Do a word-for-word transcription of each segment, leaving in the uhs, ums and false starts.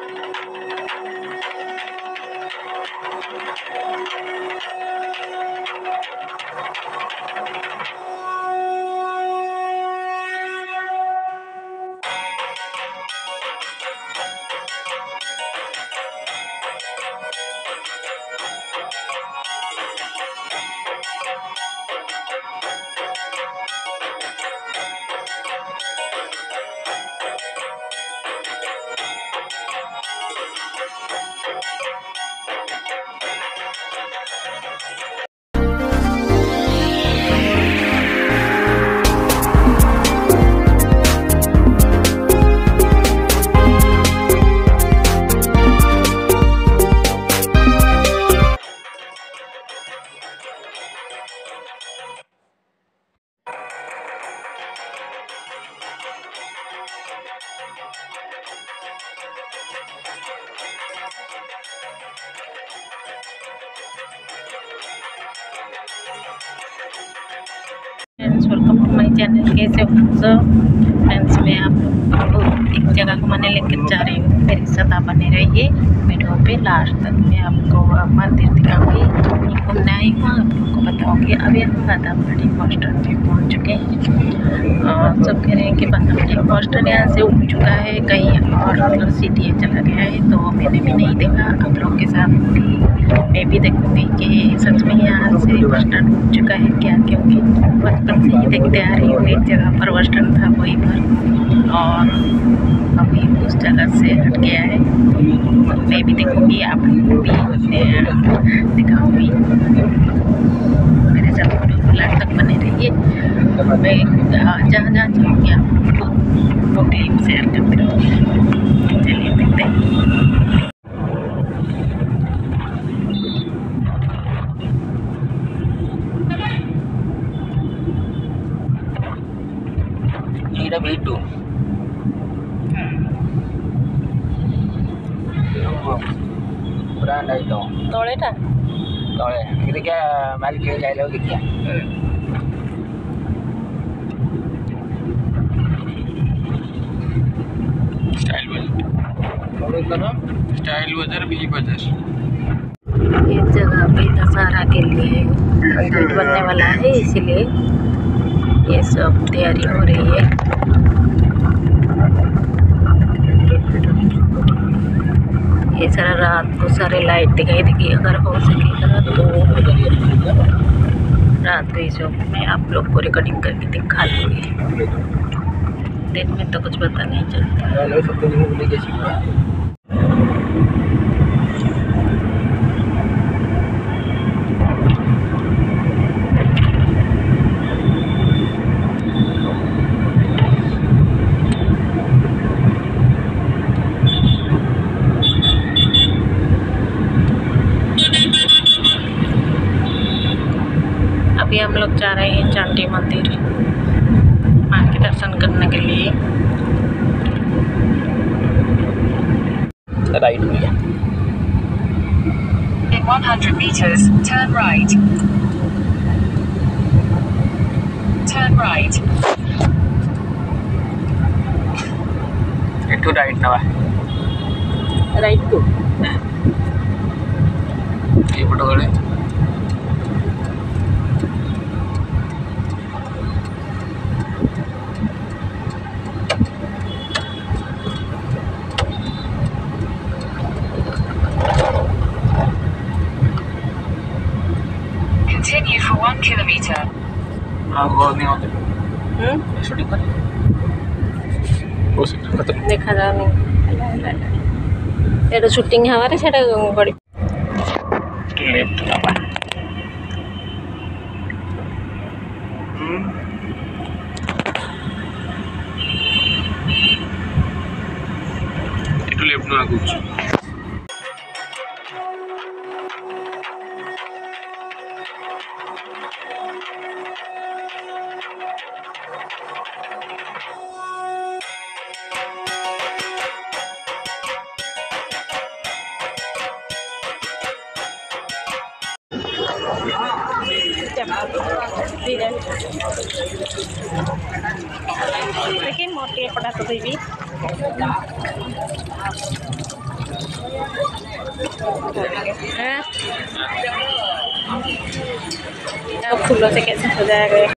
Friends, welcome to my channel. कैसे हो सब फ्रेंड्स? मैं आप लोग को एक जगह घुमाने लेकर जा रही हूँ। मेरे साथ आप बने रहिए वीडियो पे लास्ट तक। मैं आपको मंदिर दिखाऊंगी, घूमने आई हूँ, आप लोग को बताऊंगी। अभी हम बादामबाड़ी बस स्टैंड पे पहुँच चुके हैं और सब कह रहे हैं कि बादामबाड़ी बस स्टैंड यहाँ से उठ चुका है, कहीं और मतलब सिटी चला गया है। तो मैंने भी नहीं देखा, आप लोग के साथ भी मैं भी देखूँगी कि सच में यहाँ से बस स्टैंड उठ चुका है क्या, क्योंकि बचपन से ही देखते आ रही हूँ एक जगह पर बस स्टैंड था वहीं पर, और अभी उस जगह से हट गया है। तो मैं भी देखूँगी, आप लोग भी दिखाऊँगी। मेरे साथ वीडियो लास्ट तक बने रहिए। मैं जहाँ जहाँ जाऊँगी आप लोग को वो क्लिप शेयर करते रहूँगी। चलिए देखते हैं। वीटू ब्रांड आइटम तलेटा तले देखिए मालिक जाइले देखिए स्टाइल बाजार स्टाइल बाजार बी बाजार। इस जगह पे दशहरा के लिए मंदिर बनने वाला है, इसीलिए ये सब तैयारी हो रही है। ये सारा रात को सारे लाइट दिखाई देगी, अगर हो सकेगा तो रात को इस वक्त में आप लोग को रिकॉर्डिंग करके दिखा दूँगी। दिन में तो कुछ पता नहीं चलता। अभी हम लोग जा रहे हैं चांडी मंदिर मां के दर्शन करने के लिए। राइट भैया। In one hundred meters, turn right. Turn right. इटू राइट नवा राइट को ये फोटो गले Continue for one kilometer. हाँ बहुत नहीं होते हम्म शूटिंग कर पोस्ट खत्म देखा जानी एटा शूटिंग हमारे सेटा बड़ी लेफ्ट नवा इटू लेफ्ट ना कुछ लेकिन मोटी पड़ा तो भी हैं? अब फूलों से कैसे सजाया गया।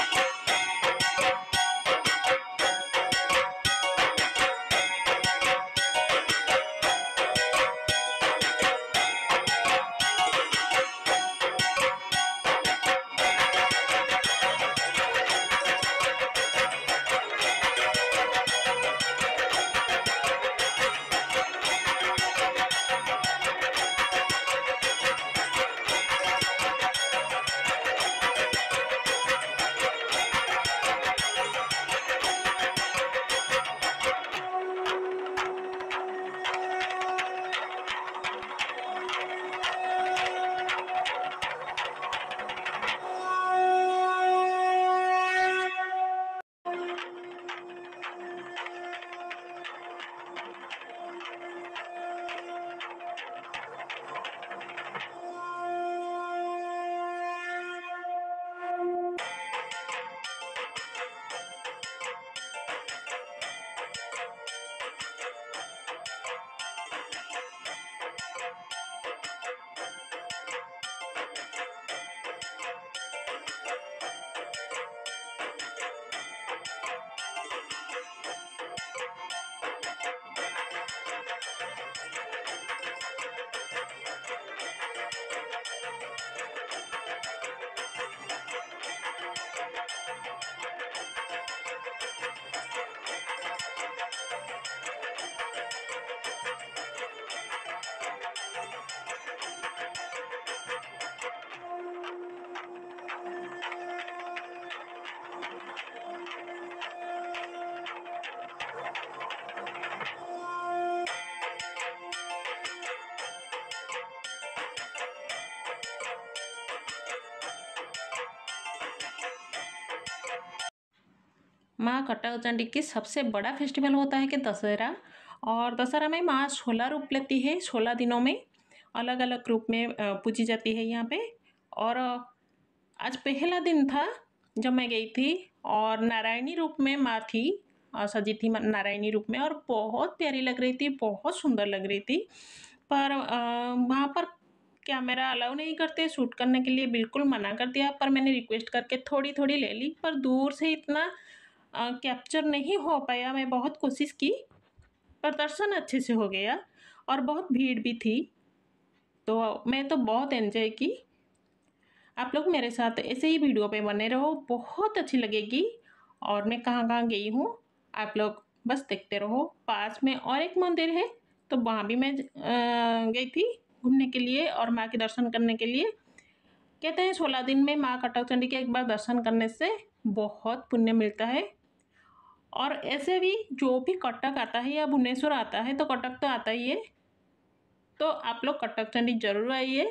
माँ कटक चंडी की सबसे बड़ा फेस्टिवल होता है कि दशहरा। और दशहरा में माँ सोलह रूप लेती है, सोलह दिनों में अलग अलग रूप में पूजी जाती है यहाँ पे। और आज पहला दिन था जब मैं गई थी और नारायणी रूप में माँ थी, सजी थी नारायणी रूप में, और बहुत प्यारी लग रही थी, बहुत सुंदर लग रही थी। पर वहाँ पर कैमरा अलाउ नहीं करते शूट करने के लिए, बिल्कुल मना कर दिया। पर मैंने रिक्वेस्ट करके थोड़ी थोड़ी ले ली, पर दूर से इतना कैप्चर नहीं हो पाया। मैं बहुत कोशिश की पर दर्शन अच्छे से हो गया और बहुत भीड़ भी थी, तो मैं तो बहुत एंजॉय की। आप लोग मेरे साथ ऐसे ही वीडियो पे बने रहो, बहुत अच्छी लगेगी। और मैं कहाँ कहाँ गई हूँ आप लोग बस देखते रहो। पास में और एक मंदिर है तो वहाँ भी मैं गई थी घूमने के लिए और माँ के दर्शन करने के लिए। कहते हैं सोलह दिन में माँ कटक चंडी के एक बार दर्शन करने से बहुत पुण्य मिलता है। और ऐसे भी जो भी कटक आता है या भुवनेश्वर आता है तो कटक तो आता ही है, तो आप लोग कटक चंडी जरूर आइए।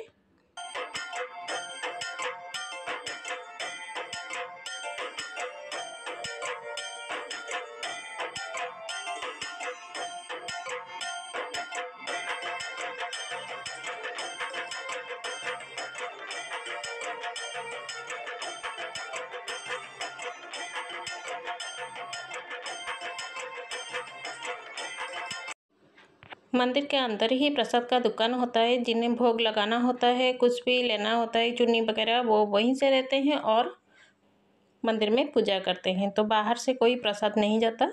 मंदिर के अंदर ही प्रसाद का दुकान होता है, जिन्हें भोग लगाना होता है, कुछ भी लेना होता है, चुन्नी वगैरह, वो वहीं से रहते हैं और मंदिर में पूजा करते हैं। तो बाहर से कोई प्रसाद नहीं जाता।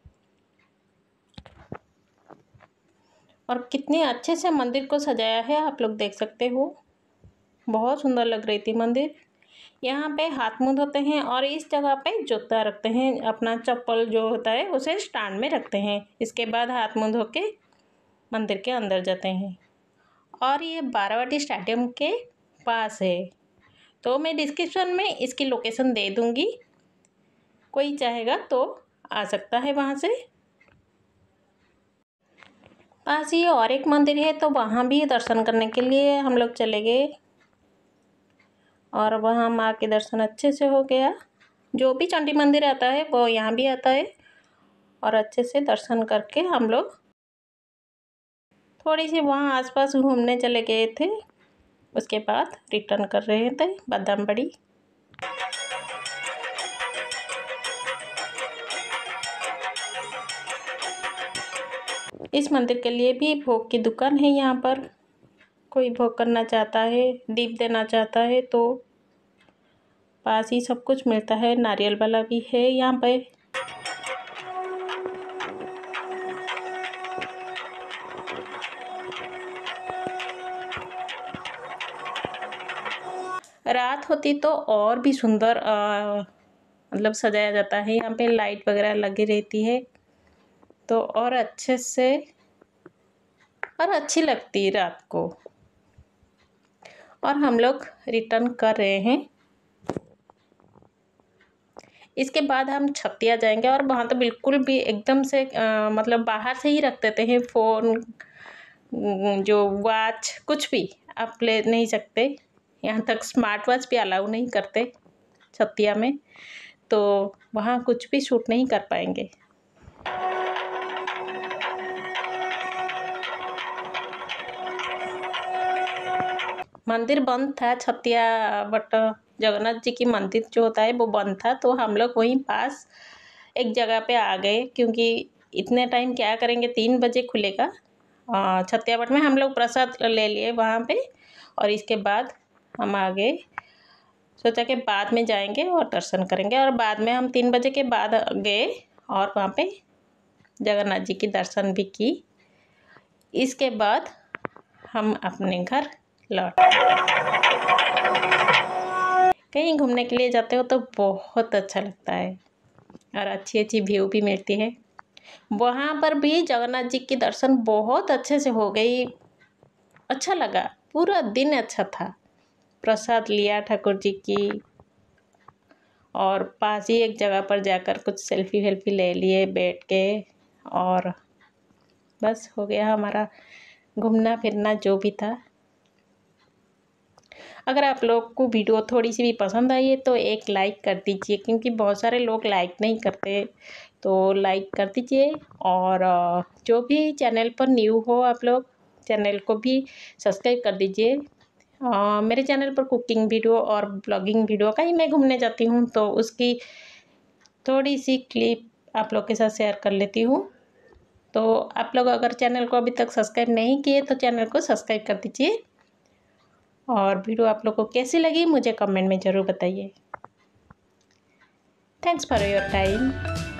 और कितने अच्छे से मंदिर को सजाया है आप लोग देख सकते हो, बहुत सुंदर लग रही थी मंदिर। यहाँ पे हाथ मुँह धोते हैं और इस जगह पे जूता रखते हैं, अपना चप्पल जो होता है उसे स्टैंड में रखते हैं। इसके बाद हाथ मुँह धो के मंदिर के अंदर जाते हैं। और ये बारावटी स्टेडियम के पास है, तो मैं डिस्क्रिप्शन में इसकी लोकेशन दे दूँगी, कोई चाहेगा तो आ सकता है वहाँ से। पास ही और एक मंदिर है तो वहाँ भी दर्शन करने के लिए हम लोग चले गए और वहाँ माँ के दर्शन अच्छे से हो गया। जो भी चंडी मंदिर आता है वो यहाँ भी आता है और अच्छे से दर्शन करके हम लोग थोड़ी सी वहाँ आसपास घूमने चले गए थे। उसके बाद रिटर्न कर रहे थे बादामबाड़ी। इस मंदिर के लिए भी भोग की दुकान है यहाँ पर। कोई भोग करना चाहता है, दीप देना चाहता है तो पास ही सब कुछ मिलता है। नारियल वाला भी है यहाँ पे। रात होती तो और भी सुंदर मतलब सजाया जाता है। यहाँ पे लाइट वगैरह लगी रहती है तो और अच्छे से और अच्छी लगती है रात को। और हम लोग रिटर्न कर रहे हैं। इसके बाद हम छतिया जाएंगे और वहाँ तो बिल्कुल भी एकदम से आ, मतलब बाहर से ही रख देते हैं फ़ोन, जो वॉच, कुछ भी आप ले नहीं सकते। यहाँ तक स्मार्ट वॉच भी अलाउ नहीं करते छतिया में, तो वहाँ कुछ भी शूट नहीं कर पाएंगे। मंदिर बंद था छतिया, बट जगन्नाथ जी की मंदिर जो होता है वो बंद था, तो हम लोग वहीं पास एक जगह पे आ गए, क्योंकि इतने टाइम क्या करेंगे, तीन बजे खुलेगा छतिया बट में। हम लोग प्रसाद ले लिए वहाँ पे और इसके बाद हम आ गए। सोचा कि बाद में जाएंगे और दर्शन करेंगे, और बाद में हम तीन बजे के बाद गए और वहाँ पे जगन्नाथ जी की दर्शन भी की। इसके बाद हम अपने घर लौट। कहीं घूमने के लिए जाते हो तो बहुत अच्छा लगता है और अच्छी अच्छी व्यू भी मिलती है। वहाँ पर भी जगन्नाथ जी की दर्शन बहुत अच्छे से हो गई, अच्छा लगा, पूरा दिन अच्छा था। प्रसाद लिया ठाकुर जी की और पास ही एक जगह पर जाकर कुछ सेल्फी वेल्फी ले लिए बैठ के, और बस हो गया हमारा घूमना फिरना जो भी था। अगर आप लोग को वीडियो थोड़ी सी भी पसंद आई है तो एक लाइक कर दीजिए, क्योंकि बहुत सारे लोग लाइक नहीं करते, तो लाइक कर दीजिए। और जो भी चैनल पर न्यू हो आप लोग चैनल को भी सब्सक्राइब कर दीजिए। मेरे चैनल पर कुकिंग वीडियो और ब्लॉगिंग वीडियो, कहीं मैं घूमने जाती हूँ तो उसकी थोड़ी सी क्लिप आप लोग के साथ शेयर कर लेती हूँ। तो आप लोग अगर चैनल को अभी तक सब्सक्राइब नहीं किए तो चैनल को सब्सक्राइब कर दीजिए। और वीडियो आप लोग को कैसी लगी मुझे कमेंट में ज़रूर बताइए। Thanks for your time.